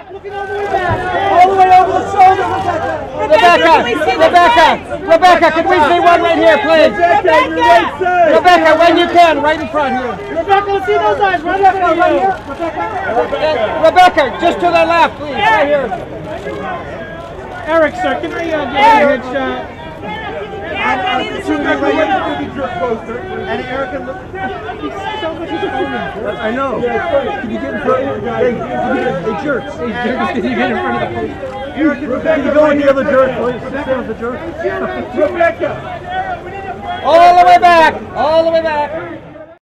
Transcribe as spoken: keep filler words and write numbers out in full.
Looking all the way back. All the way over the shoulder, Rebecca. Rebecca, Rebecca, Rebecca, could we see one right here, please? Rebecca, Rebecca, when you can, right in front here. Rebecca, let's see those eyes. Rebecca, right here. Rebecca. Rebecca, just to the left, please. Right here. Eric, sir, can I uh, get a headshot? I'm assuming right here, the jerk poster, and Eric can look. I know. Can you get in front of hey, hey, jerks. Hey, jerks, can you get in front of the poster? Eric and Rebecca, can you go with the other jerk, please? Stay with the jerk. Rebecca! All the way back. All the way back.